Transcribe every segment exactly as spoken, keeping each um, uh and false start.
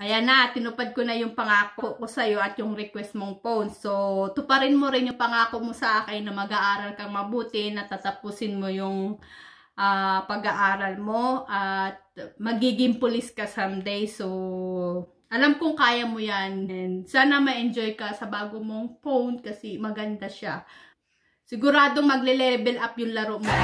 Ayan na, tinupad ko na yung pangako ko sa'yo at yung request mong phone. So, tuparin mo rin yung pangako mo sa akin na mag-aaral kang mabuti, na tatapusin mo yung uh, pag-aaral mo at magiging pulis ka someday. So, alam kong kaya mo yan. And sana ma-enjoy ka sa bago mong phone kasi maganda siya. Siguradong magle-level up yung laro mo.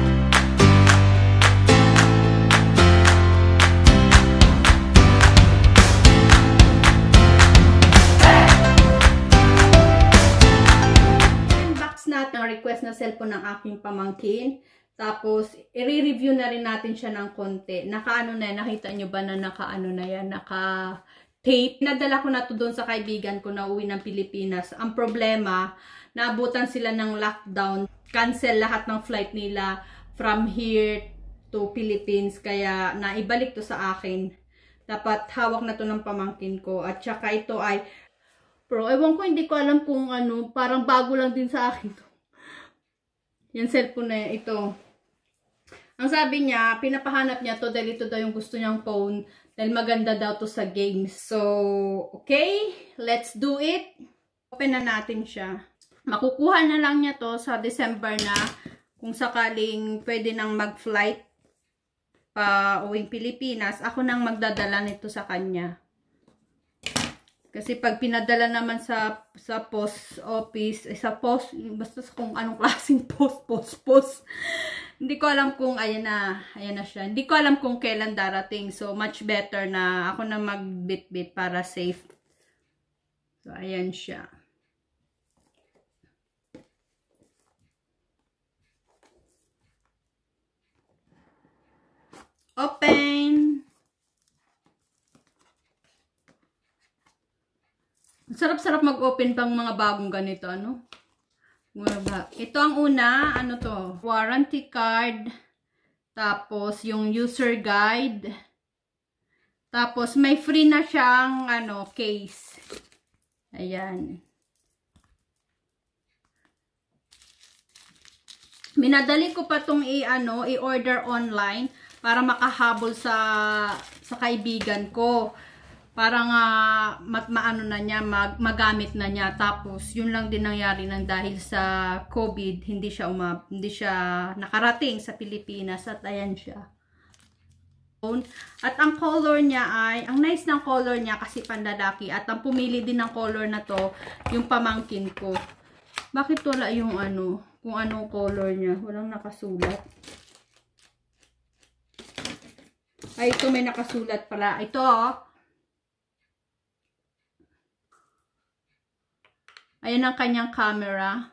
Natin ang request na cellphone ng aking pamangkin. Tapos, i-review na rin natin siya ng konti. Naka-ano na yan, nakita nyo ba na naka-ano na yan, naka-tape. Nadala ko na to doon sa kaibigan ko na uwi ng Pilipinas. Ang problema, naabutan sila ng lockdown. Cancel lahat ng flight nila from here to Philippines. Kaya, naibalik to sa akin. Dapat hawak na to ng pamangkin ko. At saka ito ay Pro, ewan ko, hindi ko alam kung ano, parang bago lang din sa akin. Yan cellphone na ito. Ang sabi niya, pinapahanap niya to dahil ito daw yung gusto niyang phone. Dahil maganda daw to sa games. So, okay, let's do it. Open na natin siya. Makukuha na lang niya to sa December na kung sakaling pwede nang mag-flight pa uwing Pilipinas. Ako nang magdadala nito sa kanya. Kasi pag pinadala naman sa sa post office, eh, sa post, basta kung anong klaseng post, post, post. Hindi ko alam kung, ayan na, ayan na siya. Hindi ko alam kung kailan darating. So, much better na ako na magbit-bit para safe. So, ayan siya. Open! Sarap-sarap mag-open pang mga bagong ganito, ano? Ito ang una, ano to? Warranty card. Tapos, yung user guide. Tapos, may free na siyang, ano, case. Ayan. Minadali ko pa tong i-ano, i-order online para makahabol sa, sa kaibigan ko. Para nga ma maano na niya, mag magamit na niya. Tapos, yun lang din nangyari nang dahil sa COVID, hindi siya umab, hindi siya nakarating sa Pilipinas. At ayan siya. At ang color niya ay, ang nice ng color niya kasi pandadaki. At ang pumili din ng color na to, yung pamangkin ko. Bakit wala yung ano, kung anong color niya? Walang nakasulat. Ay, ito may nakasulat pala. Ito, oh. Ayan ang kanyang camera.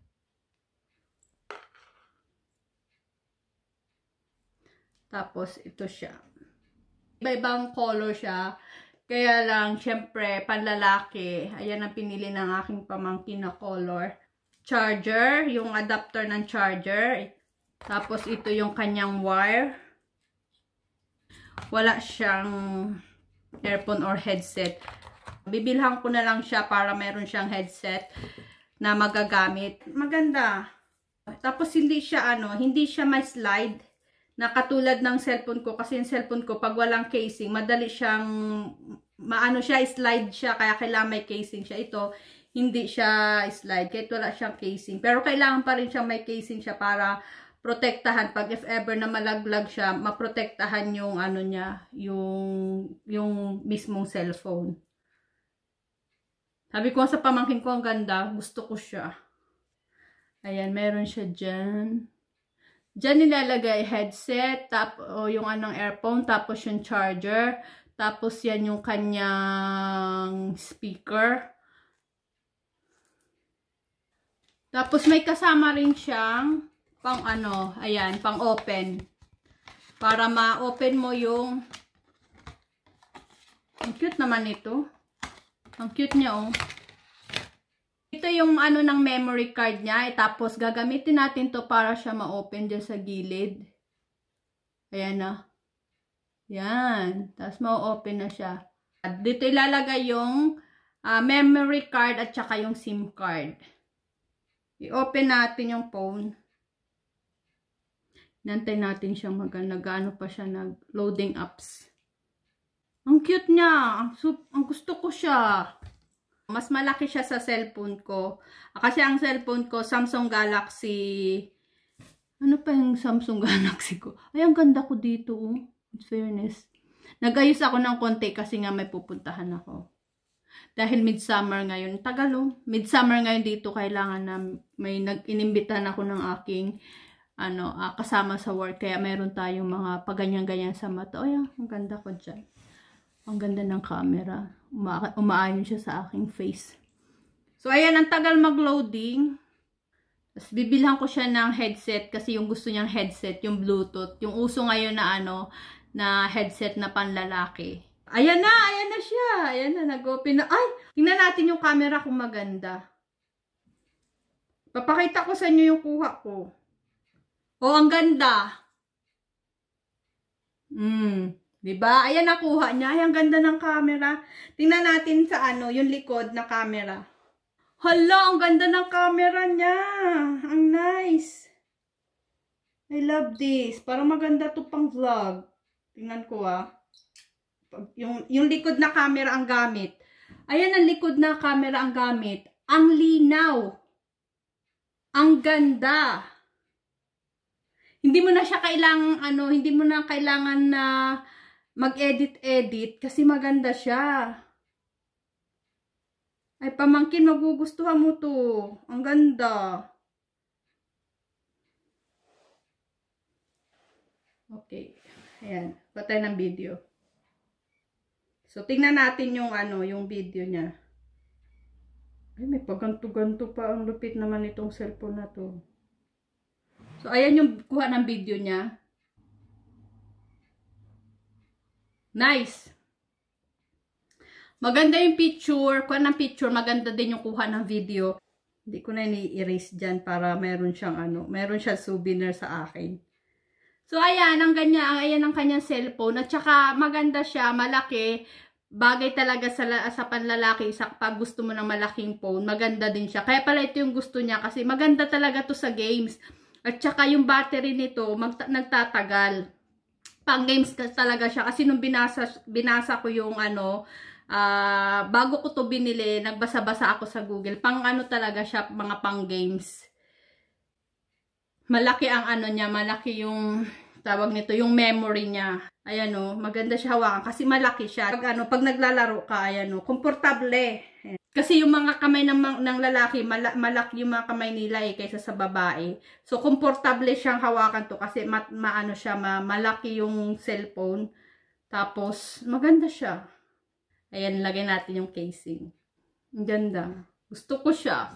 Tapos, ito siya. Iba-ibang color siya. Kaya lang, syempre, panlalaki. Ayan ang pinili ng aking pamangkin na color. Charger, yung adapter ng charger. Tapos, ito yung kanyang wire. Wala siyang earphone or headset. Bibilhan ko na lang siya para meron siyang headset na magagamit. Maganda. Tapos hindi siya ano, hindi siya may slide na katulad ng cellphone ko. Kasi yung cellphone ko pag walang casing, madali siyang maano siya, slide siya. Kaya kailangan may casing siya. Ito, hindi siya slide kahit wala siyang casing. Pero kailangan pa rin siyang may casing siya para protektahan. Pag if ever na malaglag siya, maprotektahan yung ano niya, yung, yung mismong cellphone. Sabi ko sa pamangkin ko, ang ganda. Gusto ko siya. Ayan, meron siya dyan. Dyan nilalagay headset, tap, o yung anong earphone, tapos yung charger, tapos yan yung kanyang speaker. Tapos may kasama rin siyang pang ano, ayan, pang open. Para ma-open mo yung, ang cute naman ito. Ang cute niya, oh. Ito yung ano ng memory card niya. Eh, tapos, gagamitin natin to para siya ma-open dyan sa gilid. Ayan na. Yan. Tapos, ma-open na siya. At dito ilalagay yung uh, memory card at saka yung SIM card. I-open natin yung phone. Nantay natin siyang mag-ano pa siya nag-loading apps. Ang cute niya. Ang, ang gusto ko siya. Mas malaki siya sa cellphone ko. Kasi ang cellphone ko, Samsung Galaxy. Ano pa yung Samsung Galaxy ko? Ay, ang ganda ko dito. Oh. In fairness. Nag-ayos ako ng konti kasi nga may pupuntahan ako. Dahil midsummer ngayon. Tagal oh. Midsummer ngayon dito. Kailangan na may nag-inimbitan ako ng aking ano, uh, kasama sa work. Kaya meron tayong mga paganyan-ganyan sa mata. Ay, ang ganda ko dyan. Ang ganda ng camera. Uma umaayon siya sa aking face. So, ayan. Ang tagal mag-loading. Tapos, bibilhan ko siya ng headset. Kasi yung gusto niyang headset, yung Bluetooth. Yung uso ngayon na ano, na headset na panlalaki. Ayan na! Ayan na siya! Ayan na. Nag-open na. Ay! Tingnan natin yung camera kung maganda. Papakita ko sa inyo yung kuha ko. Oh, ang ganda. Hmm. Diba? Ayan nakuha niya. Ay, ang ganda ng camera. Tingnan natin sa ano, yung likod na camera. Hala, ang ganda ng camera niya. Ang nice. I love this. Parang maganda to pang vlog. Tingnan ko ah. Yung, yung likod na camera ang gamit. Ayan ang likod na camera ang gamit. Ang linaw. Ang ganda. Hindi mo na siya kailangan, ano, hindi mo na kailangan na mag-edit-edit kasi maganda siya. Ay, pamangkin, magugustuhan mo to. Ang ganda. Okay. Ayan. Patay ng video. So, tingnan natin yung, ano, yung video niya. Ay, may paganto-ganto pa. Ang lupit naman itong cellphone na to. So, ayan yung kuha ng video niya. Nice. Maganda yung picture. Kuha ng picture. Maganda din yung kuha ng video. Hindi ko na ni-erase dyan para meron siyang ano. Meron siyang souvenir sa akin. So, ayan. Ang ganyan. Ayan ang kanyang cellphone. At saka maganda siya. Malaki. Bagay talaga sa, sa panlalaki. Sa, pag gusto mo ng malaking phone. Maganda din siya. Kaya pala ito yung gusto niya. Kasi maganda talaga to sa games. At saka yung battery nito, nagtatagal. Pang games talaga siya. Kasi nung binasa, binasa ko yung ano, uh, bago ko to binili, nagbasa-basa ako sa Google. Pang ano talaga siya, mga pang games. Malaki ang ano niya, malaki yung, tawag nito, yung memory niya. Ayan o, maganda siya hawakan kasi malaki siya. Pag, ano, pag naglalaro ka, ayan o, komportable. Kasi yung mga kamay ng, ng lalaki, mala, malaki yung mga kamay nila eh, kaysa sa babae. So, komportable siyang hawakan to kasi ma, maano siya, ma, malaki yung cellphone. Tapos, maganda siya. Ayan, lagay natin yung casing. Ang ganda. Gusto ko siya.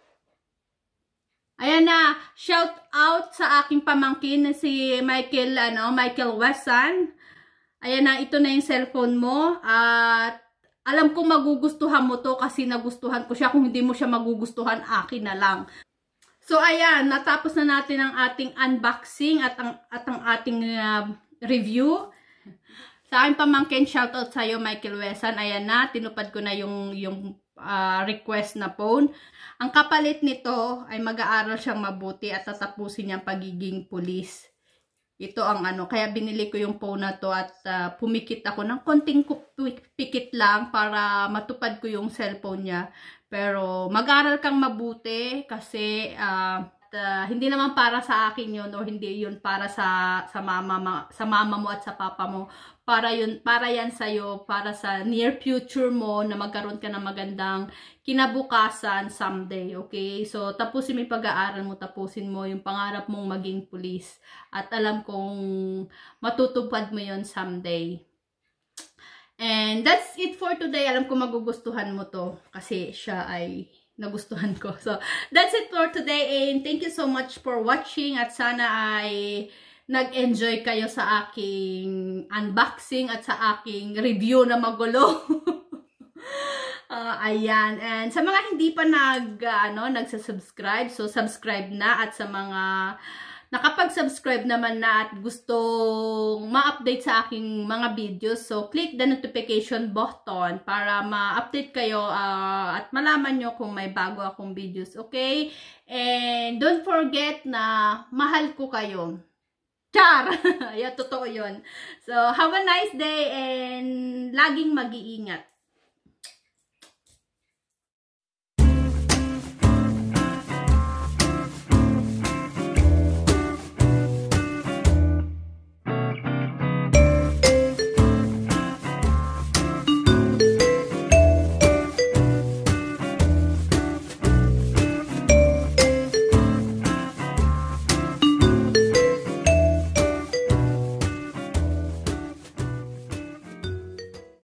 Ayan na, shout out sa aking pamangkin na si Michael, ano, Michael Wesson. Ayan na, ito na yung cellphone mo. At alam kong magugustuhan mo to kasi nagustuhan ko siya. Kung hindi mo siya magugustuhan, akin na lang. So, ayan, natapos na natin ang ating unboxing at ang, at ang ating uh, review. Sa aking pamangkin, shout out sa'yo, Michael Wesson. Ayan na, tinupad ko na yung, yung uh, request na phone. Ang kapalit nito ay mag-aaral siyang mabuti at tatapusin niyang pagiging pulis. Ito ang ano, kaya binili ko yung phone na to at uh, pumikit ako ng konting pikit lang para matupad ko yung cellphone niya. Pero mag-aral kang mabuti kasi uh, uh, hindi naman para sa akin yun o hindi yun para sa sa mama ma, sa mama mo at sa papa mo. Para yun, para yan sa iyo, para sa near future mo na magkaroon ka ng magandang kinabukasan someday, okay? So, tapusin mo yung pag-aaral mo, tapusin mo yung pangarap mong maging pulis. At alam kong matutupad mo yon someday. And that's it for today. Alam ko magugustuhan mo to kasi siya ay nagustuhan ko. So, that's it for today and thank you so much for watching at sana ay nag-enjoy kayo sa aking unboxing at sa aking review na magulo. uh, ayan. And sa mga hindi pa nag, uh, ano, nagsasubscribe, so subscribe na. At sa mga nakapag-subscribe naman na at gustong ma-update sa aking mga videos, so click the notification button para ma-update kayo uh, at malaman nyo kung may bago akong videos, okay? And don't forget na mahal ko kayo. Char! Ayan, totoo yun. So, have a nice day and laging mag-iingat.